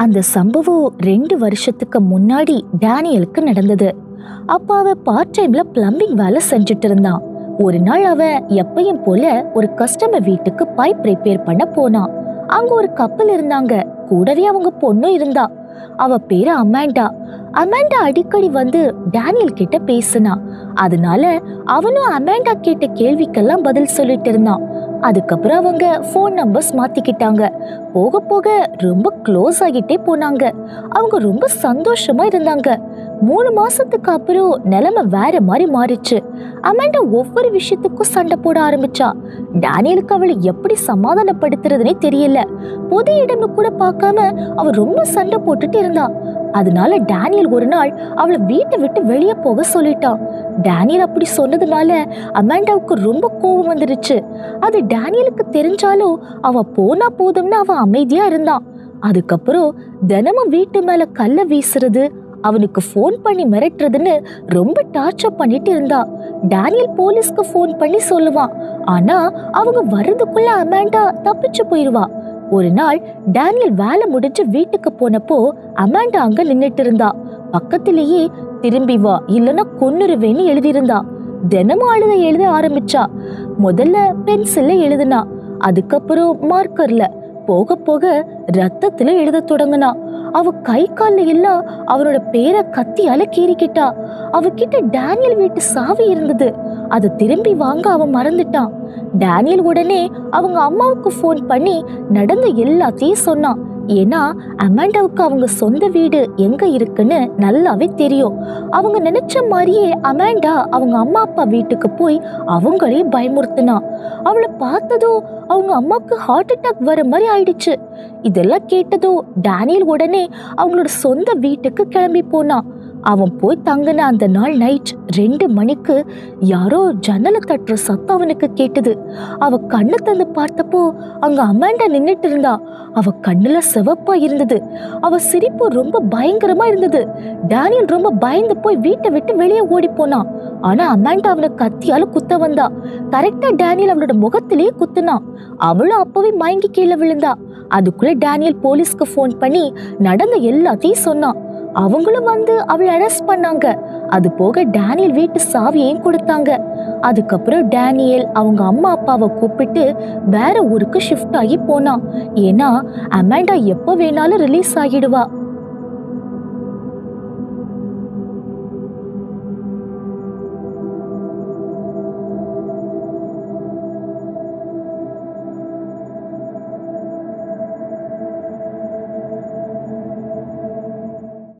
அந்த சம்பவம் 2 வருஷத்துக்கு முன்னாடி டேனியலுக்கு நடந்தது. அப்ப அவன் பார்ட் டைம்ல பிளம்பிங் வேலை செஞ்சுட்டு இருந்தான். ஒரு நாள் அவன் எப்பயும் போல ஒரு கஸ்டமர் வீட்டுக்கு பைப் ரிப்பேர் பண்ண போனான். அங்க ஒரு கப்பல் இருந்தாங்க. கூடவே அவங்க பொண்ணும் இருந்தா. அவ பேரு அமாண்டா. அமாண்டா அடிக்கடி வந்து டேனியல் கிட்ட பேசினா. அதனால அவனும் அமாண்டா கேட்ட கேள்விக்கெல்லாம் பதில் சொல்லிட்டு இருந்தான். அதுக்கப்புறம் அவங்க போன் நம்பர்ஸ் மாத்திக்கிட்டாங்க. போக போக ரொம்ப க்ளோஸ் ஆகிட்டே போனாங்க. அவங்க ரொம்ப சந்தோஷமா இருந்தாங்க. 3 மாசத்துக்கு அப்புறம் நிலைமை வேற மாதிரி மாறிச்சு. அமாண்டா ஒவ்வொரு விஷயத்துக்கும் சண்டை போட ஆரம்பிச்சா. டேனியலுக்கு அவளை எப்படி சமாதானப்படுத்துறதுனே தெரியல. பொது இடம்னு கூட பார்க்காம அவ ரொம்ப சண்டை போட்டுட்டு இருந்தா. அதனால டேனியல் ஒரு நாள் அவளை வீட்டை விட்டு வெளியே போக சொல்லிட்டான். டேனியல் அப்படி சொன்னதுனால அமாண்டாவுக்கு ரொம்ப கோபம் வந்துருச்சு. அது டேனியலுக்கு தெரிஞ்சாலும் அவ போனா போதும்னு அவ அமைதியா இருந்தான். அதுக்கப்புறம் தினமும் வீட்டு மேல கல்ல வீசுறது, அவனுக்கு போன் பண்ணி மிரட்டுறதுன்னு ரொம்ப டார்ச்சர் பண்ணிட்டு இருந்தா. டேனியல் போலீஸ்க்கு போன் பண்ணி சொல்லுவான். ஆனா அவங்க வர்றதுக்குள்ள அமாண்டா தப்பிச்சு போயிருவா. ஒரு நாள் டேனியல் வேலை முடிஞ்சு வீட்டுக்கு போனப்போ அமாண்டா அங்க நின்னுட்டு இருந்தா. பக்கத்திலேயே திரும்பி வா இல்லைன்னா கொன்னுருவேன்னு எழுதியிருந்தா. தினமும் எழுத ஆரம்பிச்சா. முதல்ல பென்சில்ல எழுதுனா, அதுக்கப்புறம் மார்க்கர்ல, போக போக ரத்தத்துல எழுத தொடங்குனா. அவ கை கால்ல எல்லாம் அவனோட பேரை கத்தியால கீறிக்கிட்டா. அவகிட்ட டேனியல் வீட்டு சாவி இருந்தது. அதை திரும்பி வாங்க அவன் மறந்துட்டான். டேனியல் உடனே அவங்க அம்மாவுக்கு போன் பண்ணி நடந்த எல்லாத்தையும் சொன்னான். ஏன்னா அமாண்டாவுக்கு அவங்க சொந்த வீடு எங்க இருக்குன்னு நல்லாவே தெரியும். அவங்க நினைச்ச மாதிரியே அமாண்டா அவங்க அம்மா அப்பா வீட்டுக்கு போய் அவங்களே பயமுறுத்தினா. அவளை பார்த்ததும் அவங்க அம்மாவுக்கு ஹார்ட் அட்டாக் வர மாதிரி ஆயிடுச்சு. இதெல்லாம் கேட்டதும் டேனியல் உடனே அவங்களோட சொந்த வீட்டுக்கு கிளம்பி போனான். அவன் போய் தங்கின அந்த நாள் நைட் 2 மணிக்கு யாரோ ஜன்னலை தட்டுற சத்தம் அவனுக்கு கேட்டது. அவ கண்ணை தந்து பார்த்தப்போ அங்க அமாண்டா நின்னுட்டு இருந்தா. அவ கண்ணுல சிவப்பா இருந்தது. அவ சிரிப்பு ரொம்ப பயங்கரமா இருந்தது. டேனியல் ரொம்ப பயந்து போய் வீட்டை விட்டு வெளியே ஓடி போனான். ஆனா அமாண்டா அவனை கத்தியால குத்த வந்தா. கரெக்டா டேனியல் அவளோட முகத்திலேயே குத்துனான். அவளும் அப்பவே மயங்கி கீழே விழுந்தா. அதுக்குள்ள டேனியல் போலீஸ்க்கு போன் பண்ணி நடந்த எல்லாத்தையும் சொன்னான். அவங்களும் வந்து அவளை அரெஸ்ட் பண்ணாங்க. அது போக டேனியல் வீட்டு சாவியையும் கொடுத்தாங்க. அதுக்கப்புறம் டேனியல் அவங்க அம்மா அப்பாவை கூப்பிட்டு வேற ஊருக்கு ஷிஃப்ட் ஆகி போனான். ஏன்னா அமாண்டா எப்ப வேணாலும் ரிலீஸ் ஆகிடுவா.